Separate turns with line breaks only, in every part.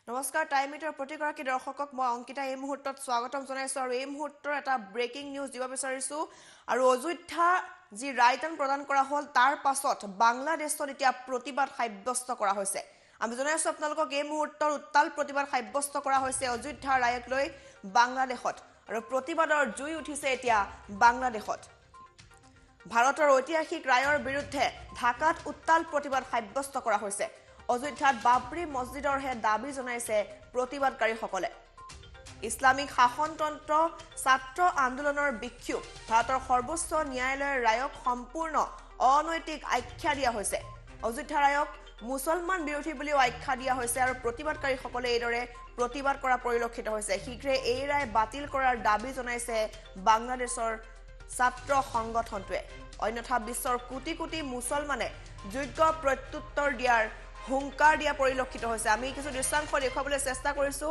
নমস্কাৰ টাইমিটাৰ প্ৰতিগৰাকী দৰ্শকক মই অংকিতা এই মুহূৰ্তত স্বাগতম জনাইছো আৰু এই মুহূৰ্তৰ এটা ব্ৰেকিং নিউজ দিব বিচাৰিছো আৰু অযোধ্যা যি ৰায়দান প্ৰদান কৰা হ'ল তাৰ পাছত বাংলাদেশত এতিয়া প্ৰতিবাদ সাব্যস্ত কৰা হৈছে আমি জনাইছো আপোনালোকক এই মুহূৰ্তৰ উত্তাল প্ৰতিবাদ সাব্যস্ত কৰা হৈছে অযোধ্যা ৰায়ক লৈ বাংলাদেশত আৰু প্ৰতিবাদৰ জুই উঠিছে এতিয়া বাংলাদেশত ভাৰতৰ ঐতিহাসিক ৰায়ৰ বিৰুদ্ধে ঢাকাত উত্তাল প্ৰতিবাদ সাব্যস্ত কৰা হৈছে অযোধ্যাত বাবৰি মছজিদৰ হে দাবী জনাইছে প্ৰতিবাদকাৰীসকলে ইছলামিক শাসনতন্ত্ৰ ছাত্ৰ আন্দোলনৰ বিক্ষোভ ভাৰতৰ সৰ্বোচ্চ ন্যায়ালয়ৰ ৰায়ক সম্পূৰ্ণ অনৈতিক আখ্যা দিয়া হৈছে অযোধ্যা ৰায়ক মুছলমান বিৰোধী বুলিও আখ্যা দিয়া হৈছে আৰু প্ৰতিবাদকাৰীসকলে এইদৰে প্ৰতিবাদ কৰা পৰিলক্ষিত হৈছে শীঘ্ৰে এই ৰায় বাতিল কৰাৰ দাবী জনাইছে বাংলাদেশৰ ছাত্ৰ সংগঠনটোৱে অন্যথা বিশ্বৰ কোটি কোটি মুছলমানে যোগ্য প্ৰত্যুত্তৰ দিয়াৰ হুংকাৰ দিয়া পৰিলক্ষিত হৈছে আমি কিছু দৃশ্যাংশ দেখুৱাবলৈ চেষ্টা কৰিছো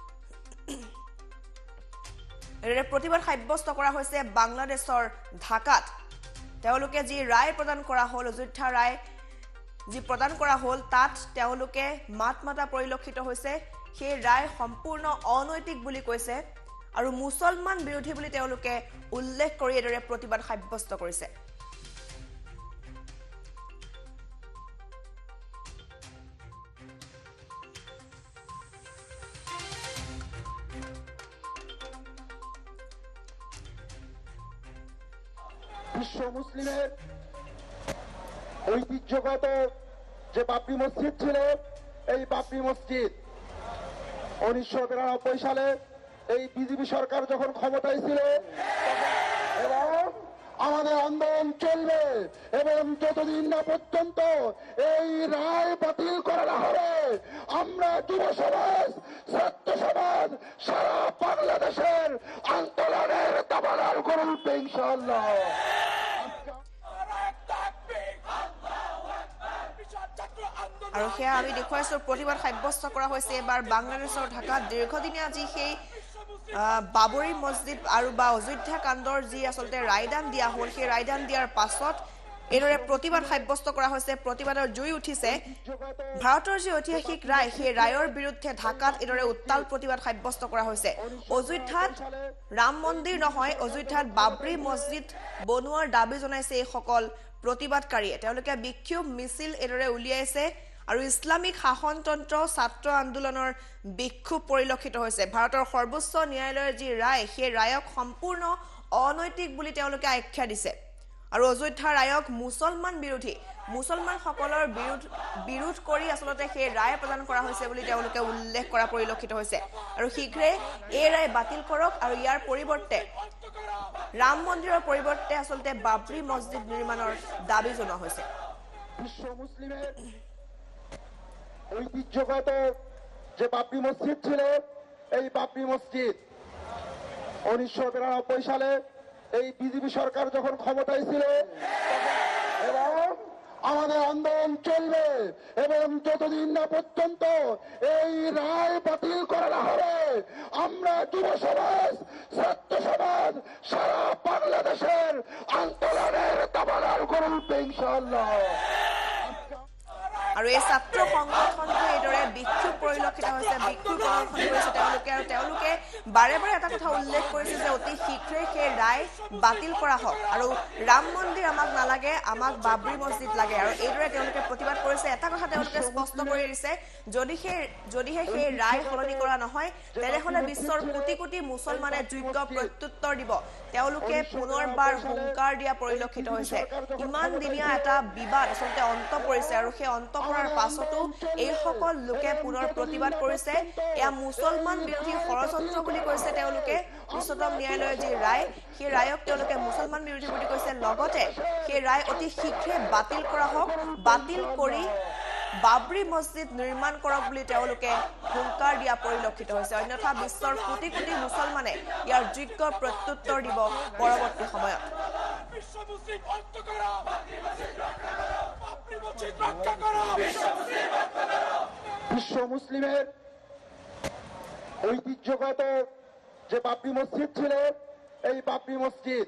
এৰে প্ৰতিবাদ সাব্যস্ত কৰা হৈছে বাংলাদেশৰ ঢাকাত তেওঁলোকে যি ৰায় প্ৰদান কৰা হ'ল অযোধ্যা ৰায় যি প্ৰদান কৰা হ'ল তাত তেওঁলোকে মাত মাতা পৰিলক্ষিত হৈছে সেই ৰায় সম্পূৰ্ণ অনৈতিক বুলি কৈছে আৰু মুছলমান বিৰোধী বুলি তেওঁলোকে উল্লেখ কৰি এদৰে প্ৰতিবাদ সাব্যস্ত কৰিছে
বিশ্ব মুসলিমের ঐতিহ্যগত যে বাবরি মসজিদ ছিল এই বাবরি মসজিদ 1992 সালে এই বিজেপি সরকার যখন ক্ষমতায় ছিল এবং আমাদের আন্দোলন চলবে এবং যতদিন না পর্যন্ত এই রায় বাতিল করা না হবে আমরা যুব সমাজ ছাত্র সমাজ সারা বাংলাদেশের আন্দোলনের দাবানল করবে ইনশাআল্লাহ
আৰু সেয়া আমি দেখুৱাইছো প্ৰতিবাদ সাব্যস্ত কৰা হৈছে এবাৰ বাংলাদেশৰ ঢাকাত দীৰ্ঘদিনীয়া যি সেই বাবৰি মছজিদ আৰু বা অযোধ্যা কাণ্ডৰ যি আসলতে ৰায়দান দিয়া হ'ল সেই ৰায়দান দিয়াৰ পাছত এইদৰে প্ৰতিবাদ সাব্যস্ত কৰা হৈছে প্ৰতিবাদৰ জুই উঠিছে ভাৰতৰ যি ঐতিহাসিক ৰায় সেই ৰায়ৰ বিৰুদ্ধে ঢাকাত এইদৰে উত্তাল প্ৰতিবাদ সাব্যস্ত কৰা হৈছে অযোধ্যাত ৰাম মন্দিৰ নহয় অযোধ্যাত বাবৰি মছজিদ বনোৱাৰ দাবী জনাইছে এইসকল প্ৰতিবাদকাৰীয়ে তেওঁলোকে বিক্ষোভ মিছিল এইদৰে উলিয়াইছে আৰু ইছলামিক শাসনতন্ত্ৰ ছাত্ৰ আন্দোলনৰ বিক্ষোভ পৰিলক্ষিত হৈছে ভাৰতৰ সৰ্বোচ্চ ন্যায়ালয়ৰ যি ৰায় সেই ৰায়ক সম্পূৰ্ণ অনৈতিক বুলি তেওঁলোকে আখ্যা দিছে আৰু অযোধ্যা ৰায়ক মুছলমান বিৰোধী মুছলমানসকলৰ বিৰোধ কৰি আসলতে সেই ৰায় প্ৰদান কৰা হৈছে বুলি তেওঁলোকে উল্লেখ কৰা পৰিলক্ষিত হৈছে আৰু শীঘ্ৰে এই ৰায় বাতিল কৰক আৰু ইয়াৰ পৰিৱৰ্তে ৰাম মন্দিৰৰ পৰিৱৰ্তে আসলতে বাবৰি মছজিদ নিৰ্মাণৰ দাবী জনোৱা হৈছে
বিশ্ব মুসলিমের ঐতিহ্যগত যে বাবরি মসজিদ ছিল এই বাবরি মসজিদ 1992 সালে এই বিজেপি সরকার যখন ক্ষমতায় ছিল এবং আমাদের আন্দোলন চলবে এবং যতদিন না পর্যন্ত এই রায় বাতিল করা না হবে আমরা যুব সমাজ ছাত্র সমাজ সারা বাংলাদেশের আন্দোলনের দাবানল করবে ইনশাআল্লাহ
আৰু এই ছাত্ৰ সংগঠনটোৱে এইদৰে বিক্ষোভ পৰিলক্ষিত হৈছে বিক্ষোভ প্ৰদৰ্শন কৰিছে তেওঁলোকে বাৰে বাৰে এটা কথা উল্লেখ কৰিছে যে অতি শীঘ্ৰে সেই ৰায় বাতিল কৰা হওক আৰু ৰাম মন্দিৰ আমাক নালাগে আমাক বাবৰি মছজিদ লাগে আৰু এইদৰে তেওঁলোকে প্ৰতিবাদ কৰিছে এটা কথা তেওঁলোকে স্পষ্ট কৰি দিছে যদিহে সেই ৰায় সলনি কৰা নহয় তেনেহ'লে বিশ্বৰ কোটি কোটি মুছলমানে যোগ্য প্ৰত্যুত্তৰ দিব তেওঁলোকে পুনৰবাৰ হুংকাৰ দিয়া পৰিলক্ষিত হৈছে ইমান দিনীয়া এটা বিবাদ আচলতে অন্ত পৰিছে আৰু সেই অন্ত পৰাৰ পাছতো এইসকল লোকে পুনৰ প্ৰতিবাদ কৰিছে এয়া মুছলমান বিৰোধী ষড়যন্ত্ৰ বুলি কৈছে তেওঁলোকে উচ্চতম ন্যায়ালয়ৰ যি ৰায় সেই ৰায়ক তেওঁলোকে মুছলমান বিৰোধী বুলি কৈছে লগতে সেই ৰায় অতি শীঘ্ৰে বাতিল কৰা হওক বাতিল কৰি বাবৰি মছজিদ নিৰ্মাণ কৰক বুলি তেওঁলোকে হুংকাৰ দিয়া পৰিলক্ষিত হৈছে অন্যথা বিশ্বৰ কোটি কোটি মুছলমানে ইয়াৰ যোগ্য প্ৰত্যুত্তৰ দিব পৰৱৰ্তী সময়ত
বিশ্ব মুসলিমের ঐতিহ্যগত যে বাবরি মসজিদ ছিল এই বাবরি মসজিদ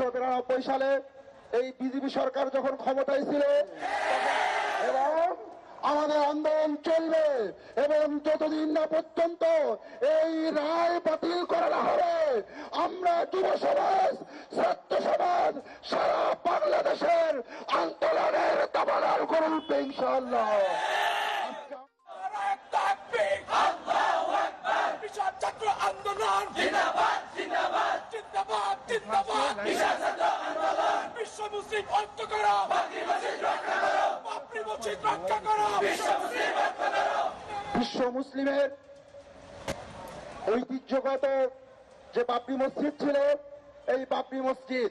1992 সালে এই বিজেপি সরকার যখন ক্ষমতায় ছিল এবং আমাদের আন্দোলন চলবে এবং যতদিন না পর্যন্ত এই রায় বাতিল করা না হবে আমরা যুব সমাজ ছাত্র সমাজ সারা বাংলাদেশের আন্দোলনের দাবানল করবে ইনশাআল্লাহ।
ছাত্র আন্দোলন জিন্দাবাদ জিন্দাবাদ জিন্দাবাদ জিন্দাবাদ আন্দোলন বিশ্ব মুসলিম ঐক্য করো বাবরি মসজিদ রক্ষা করো বাবরি মসজিদ রক্ষা করো বিশ্ব মুসলিম ঐক্য করো।
বিশ্ব মুসলিমের ঐতিহ্যগত যে বাবরি মসজিদ ছিল এই বাবরি মসজিদ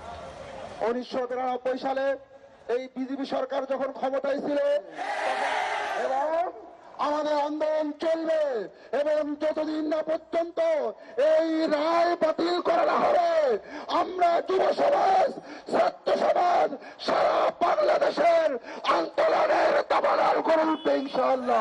1993 সালে এই বিজেপি সরকার যখন ক্ষমতায় ছিল এবং আমাদের আন্দোলন চলবে এবং যতদিন না পর্যন্ত এই রায় বাতিল করা না হবে আমরা যুব সমাজ ছাত্র সমাজ সারা বাংলাদেশের আন্দোলনের দাবানল করবে ইনশাআল্লাহ।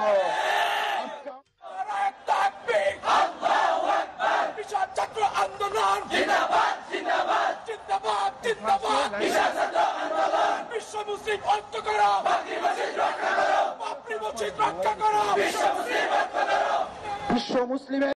ছাত্র আন্দোলন জিন্দাবাদ জিন্দাবাদ জিন্দাবাদ জিন্দাবাদ আন্দোলন বিশ্ব মুসলিম ঐক্য করো বাবরি মসজিদ রক্ষা করো বাবরি মসজিদ রক্ষা করো বিশ্ব মুসলিম ঐক্য করো।
বিশ্ব মুসলিমের